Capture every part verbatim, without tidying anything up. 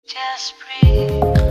Just breathe.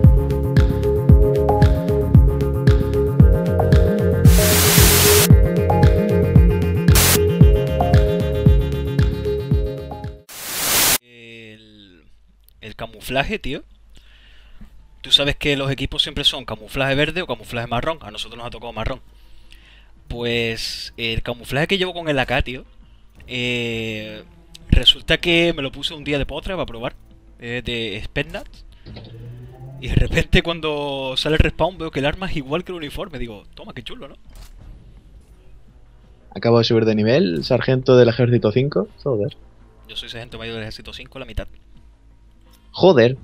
El, el camuflaje, tío. Tú sabes que los equipos siempre son camuflaje verde o camuflaje marrón. A nosotros nos ha tocado marrón. Pues el camuflaje que llevo con el A K, tío. Eh, resulta que me lo puse un día de potra para probar. Eh, de Spetsnaz. Y de repente cuando sale el respawn veo que el arma es igual que el uniforme. Digo, toma, qué chulo, ¿no? Acabo de subir de nivel, sargento del ejército cinco. Joder. Yo soy sargento mayor del ejército cinco, la mitad. Joder.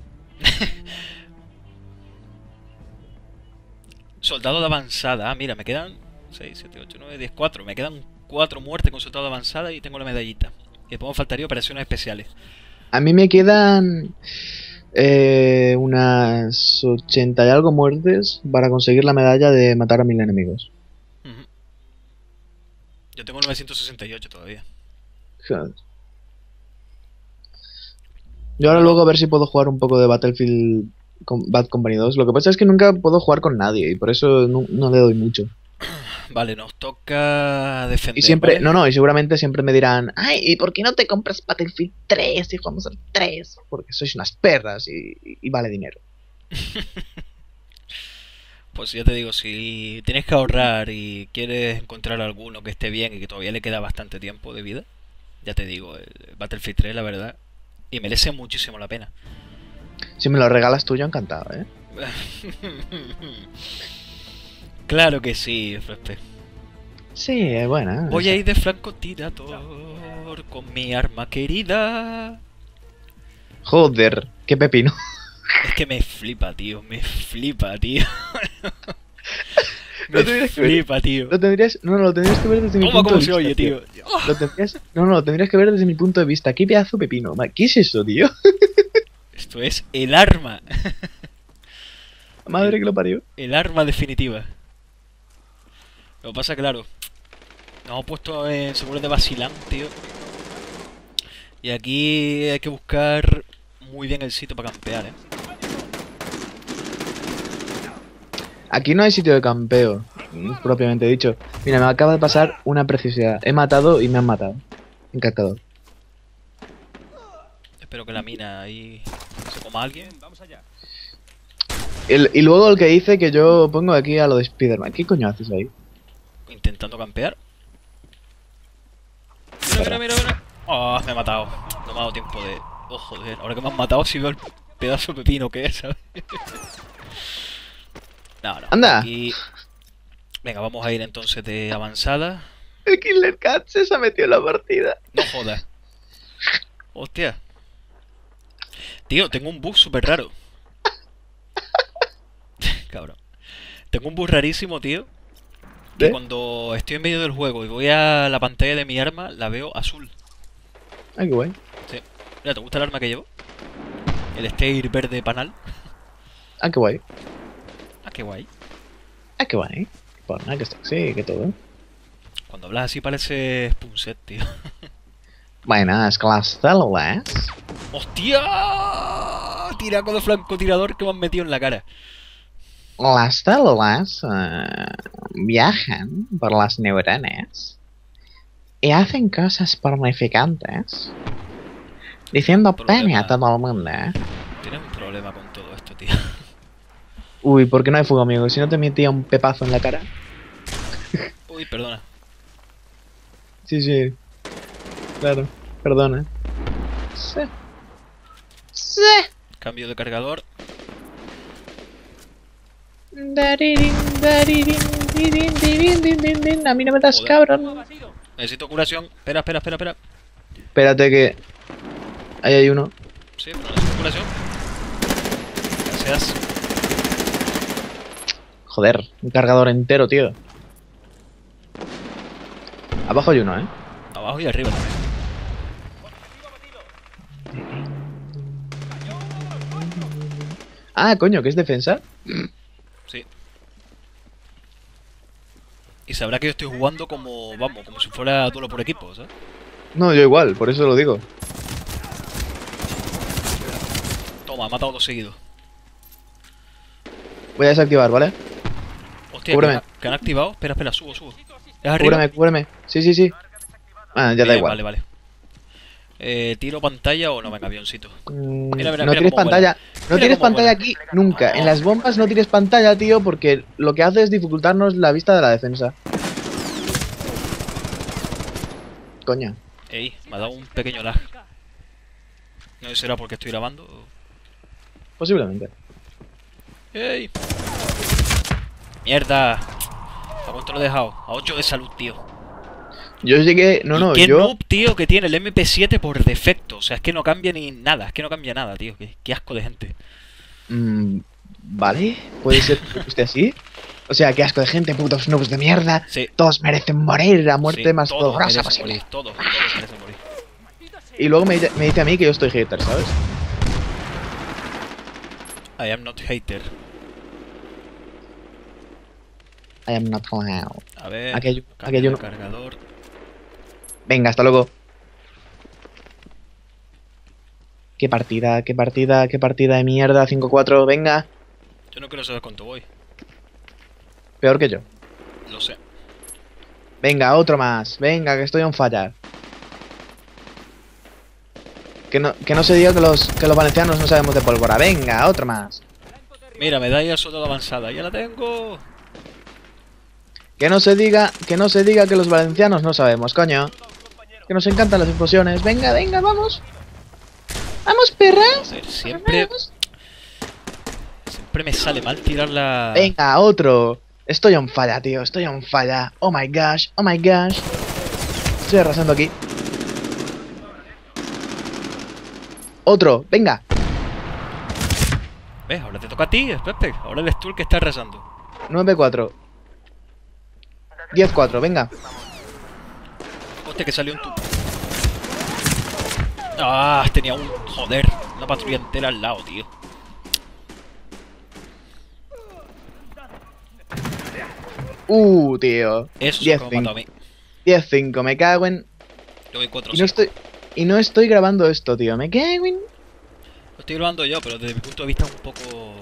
Soldado de avanzada. Ah, mira, me quedan seis, siete, ocho, nueve, diez, cuatro. Me quedan cuatro muertes con soldado de avanzada y tengo la medallita. Y después me faltaría operaciones especiales. A mí me quedan eh, unas ochenta y algo muertes para conseguir la medalla de matar a mil enemigos. Uh-huh. Yo tengo novecientos sesenta y ocho todavía. Joder. Yo ahora luego a ver si puedo jugar un poco de Battlefield con Bad Company dos. Lo que pasa es que nunca puedo jugar con nadie y por eso no, no le doy mucho. Vale, nos toca defender. Y siempre, ¿vale? no, no, y seguramente siempre me dirán, ay, ¿y por qué no te compras Battlefield tres y jugamos al tres? Porque sois unas perras y, y vale dinero. Pues ya te digo, si tienes que ahorrar y quieres encontrar alguno que esté bien y que todavía le queda bastante tiempo de vida, ya te digo, el Battlefield tres, la verdad, y merece muchísimo la pena. Si me lo regalas tú, yo encantado, ¿eh? Claro que sí, Frespe. Sí, es buena. Voy a ir de francotirador con mi arma querida. Joder, qué pepino. Es que me flipa, tío, me flipa, tío. Me Lo tendrías que ver. flipa, tío. Lo tendrías, no, no, lo tendrías que ver desde mi Toma punto cómo de se vista. oye, tío. Lo tendrías, no, no, lo tendrías que ver desde mi punto de vista. ¿Qué pedazo de pepino? Ma- ¿Qué es eso, tío? Esto es el arma. Madre que lo parió. El arma definitiva. Lo que pasa, claro, nos hemos puesto en seguro de vacilán, tío. Y aquí hay que buscar muy bien el sitio para campear, eh. Aquí no hay sitio de campeo, propiamente dicho. Mira, me acaba de pasar una preciosidad. He matado y me han matado. Encantador. Espero que la mina ahí se coma a alguien. El- y luego el que dice que yo pongo aquí a lo de Spider-Man. ¿Qué coño haces ahí? Intentando campear. Mira, mira, mira, mira. Oh, me he matado. No me ha dado tiempo de... Oh, joder. Ahora que me han matado, si veo el pedazo de pepino que es, ¿sabes? No, no. ¡Anda! Aquí... Venga, vamos a ir entonces de avanzada. El Killer Cat se ha metido en la partida. No jodas. Hostia. Tío, tengo un bug súper raro. Cabrón. Tengo un bug rarísimo, tío. Que ¿Eh? cuando estoy en medio del juego y voy a la pantalla de mi arma, la veo azul. Ah, qué guay. Sí. Mira, ¿te gusta el arma que llevo? El Steyr verde panal. Ah, qué guay. Ah, qué guay. Ah, qué guay. Pues nada, que sexy, que todo. Cuando hablas así parece Spunset, tío. Buenas, las células. ¡Hostia! Tiraco de francotirador que me han metido en la cara. Las células eh, viajan por las neuronas y hacen cosas pornificantes, diciendo Problema. pene a todo el mundo. Tienes un problema con todo esto, tío. Uy, ¿por qué no hay fuego, amigo? Si no te metía un pepazo en la cara. Uy, perdona. Sí, sí. Claro, perdona. Sí. Sí. Cambio de cargador. Daririn, daririn, dirin, dirin, din, din, din. A mí no me das, Joder. cabrón. Necesito curación. Espera, espera, espera, espera. Espérate que... Ahí hay uno. Sí, pero necesito curación. Gracias. Joder, un cargador entero, tío. Abajo hay uno, ¿eh? Abajo y arriba también. Ah, coño, ¿qué es defensa? Sí. Y sabrá que yo estoy jugando como, vamos, como si fuera duelo por equipo, ¿sabes? No, yo igual, por eso lo digo. Toma. Toma, he matado dos seguidos. Voy a desactivar, ¿vale? Hostia, Cúbreme. que, que han activado. Espera, espera, subo, subo. ¿Es arriba? Cúbreme, cúbreme. Sí, sí, sí. Ah, ya da Bien, igual. Vale, vale. Eh, ¿Tiro pantalla o no? Venga, avioncito. Mm, Mira, mira, no mira tires cómo pantalla. No Mira tires cómo pantalla vuela. aquí nunca. No. En las bombas no tires pantalla, tío, porque lo que hace es dificultarnos la vista de la defensa. Coño. Ey, me ha dado un pequeño lag. No sé si será porque estoy grabando. o- Posiblemente. ¡Ey! ¡Mierda! ¿A cuánto lo he dejado? A ocho de salud, tío. Yo llegué. No, ¿Y no, qué yo. noob, tío, que tiene el M P siete por defecto? O sea, es que no cambia ni nada. Es que no cambia nada, tío. Qué, qué asco de gente. Mm, vale. Puede ser que usted así. O sea, qué asco de gente, putos noobs de mierda. Sí. Todos merecen morir, la muerte Sí, más todos dolorosa merecen posible. morir. Todos, todos merecen morir. Y luego me, dice- me dice a mí que yo estoy hater, ¿sabes? I am not hater. I am not allowed. A ver. Aquí hay- cambio aquí hay de uno. cargador. Venga, hasta luego. Qué partida, qué partida, qué partida de mierda. cinco cuatro, venga. Yo no quiero saber cuánto voy. Peor que yo. Lo sé. Venga, otro más. Venga, que estoy on fire. Que no, que no se diga que los, que los valencianos no sabemos de pólvora. Venga, otro más. Mira, medalla soldado avanzada. ¡Ya la tengo! Que no se diga, que no se diga que los valencianos no sabemos, coño. Que nos encantan las explosiones. Venga, venga, vamos. Vamos, perra. Joder, siempre, Vamos. siempre me sale mal tirar la... Venga, otro. Estoy on fire, tío. Estoy on fire. Oh my gosh. Oh my gosh. Estoy arrasando aquí. Otro. Venga. ¿Ves? Ahora te toca a ti, Pepe. Ahora eres tú el que está rezando. nueve cuatro. diez cuatro. Venga. Hostia, que salió un tu... Ah, tenía un... Joder, una patrulla entera al lado, tío. Uh, tío. Eso es diez lo que me ha matado a mí. diez cinco. Me cago en... Yo voy cuatro Y no estoy... Y no estoy grabando esto, tío. Me cago en... Lo estoy grabando yo, pero desde mi punto de vista es un poco...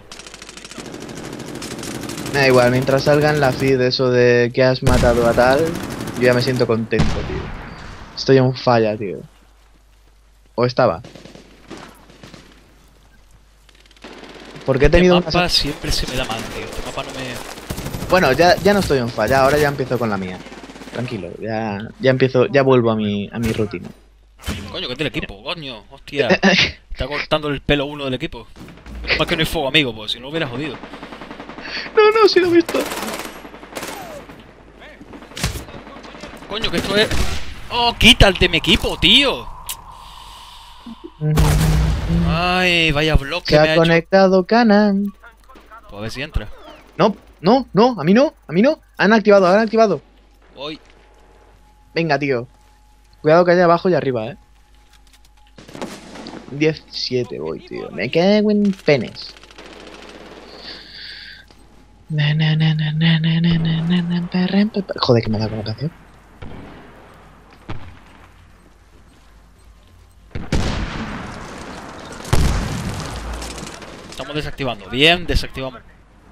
Me da igual, mientras salgan la feed de eso de que has matado a tal, yo ya me siento contento, tío. Estoy en falla, tío. O estaba. Porque he Este tenido mapa una... siempre se me da mal, tío. Este mapa no me... Bueno, ya, ya no estoy en falla, ahora ya empiezo con la mía. Tranquilo, ya, ya empiezo, ya vuelvo a mi, a mi rutina. Coño, que es del equipo, coño. Hostia. Está cortando el pelo uno del equipo. Menos mal que no hay fuego, amigo, pues si no lo hubiera jodido. No, no, sí lo he visto. Coño, que esto es... ¡Oh, quita el de mi equipo, tío! Ay, vaya bloque Se me ha ha hecho. conectado Canan. Pues a ver si entra. No, no, no, a mí no, a mí no. Han activado, han activado. Voy. Venga, tío. Cuidado que hay abajo y arriba, eh. diez siete voy, tío. Me cago en penes. Na, na, na, na, na, na, na, na, na, na, perren, pe- pe- Joder, que me da con la canción. Estamos desactivando. Bien, desactivamos.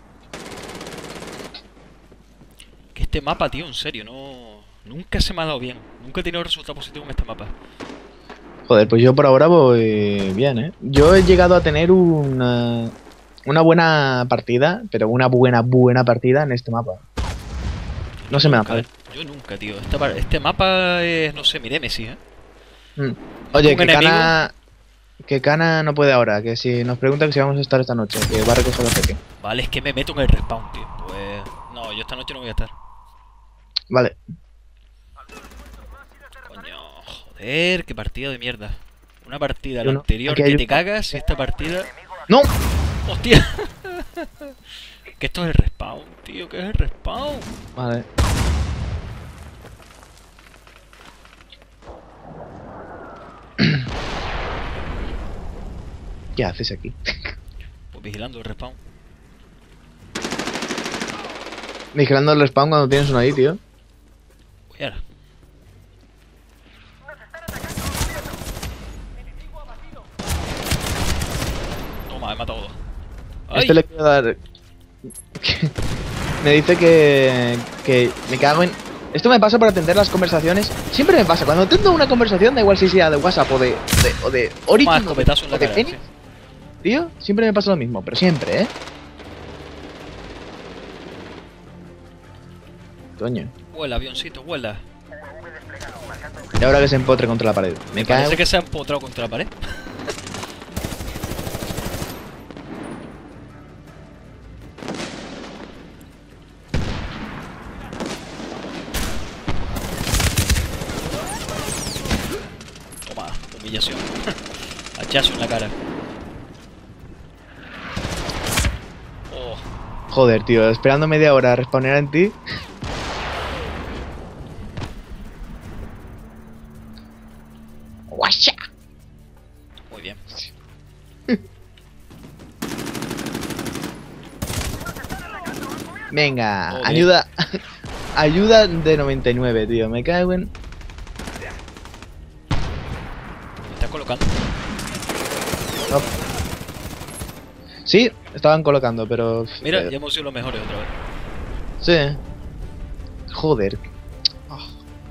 Que este mapa, tío, en serio, no... Nunca se me ha dado bien. Nunca he tenido resultado positivo en este mapa. Joder, pues yo por ahora voy bien, eh. Yo he llegado a tener una, una buena partida, pero una buena, buena partida en este mapa. No se me da Nunca, mal. Yo nunca, tío. Este, pa- este mapa es, no sé, mi némesis, ¿eh? Mm. Oye, un que enemigo. Cana... Que Cana no puede ahora, que si nos pregunta que si vamos a estar esta noche, que va a recoger a Peque. Vale, es que me meto en el respawn, tío. Pues... No, yo esta noche no voy a estar. Vale. Coño, joder, qué partida de mierda. Una partida, la Yo no- anterior aquí que hay te un- cagas y esta partida... ¡No! ¡Hostia! Que esto es el respawn, tío, que es el respawn. Vale. ¿Qué haces aquí? Pues vigilando el respawn. Vigilando el respawn cuando tienes uno ahí, tío. Voy ahora. Toma. Toma, he matado dos. ¡Ay! Este le quiero dar... me dice que... que me cago en... Esto me pasa por atender las conversaciones. Siempre me pasa. Cuando atendo una conversación, da igual si sea de WhatsApp o de... de o de Origin Toma, o de, escopetazo en la o de cara, Phoenix. sí. Tío, siempre me pasa lo mismo. Pero siempre, ¿eh? Coño. Vuela, avioncito, vuela. Y ahora que se empotre contra la pared. Me cago... Parece que se ha empotrado contra la pared. Toma, humillación. Hachazo en la cara. Oh, Joder, tío. Esperando media hora a respawnear en ti. ¡Guasha! muy bien. Venga, Joder. ayuda. Ayuda de noventa y nueve, tío. Me cago en... Me estás colocando. No. Sí, estaban colocando, pero... Mira, eh, ya hemos sido los mejores otra vez. Sí. Joder. Ah.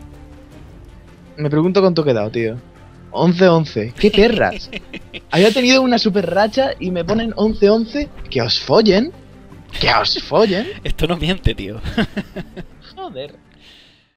Me pregunto cuánto he quedado, tío. once once. ¡Qué perras! Había tenido una super racha y me ponen once once. ¡Que os follen! ¡Que os follen! Esto no miente, tío. Joder.